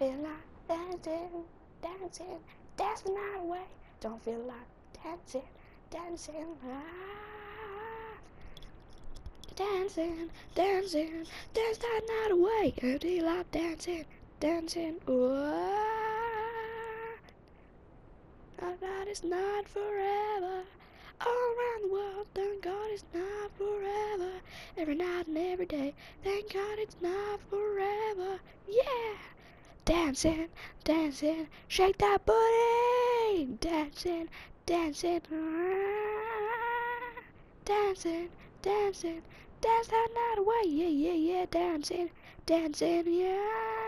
feel like dancing, dancing, dance the night away. Don't feel like dancing, dancing, dancing, dancing, dance that night away. I feel like dancing, dancing, Thank God it's not forever. All around the world, thank God it's not forever. Every night and every day, thank God it's not forever. Yeah! Dancing, dancing, shake that booty. Dancing, dancing, dancing, dancing, dance that night away. Yeah, yeah, yeah, dancing, dancing, yeah.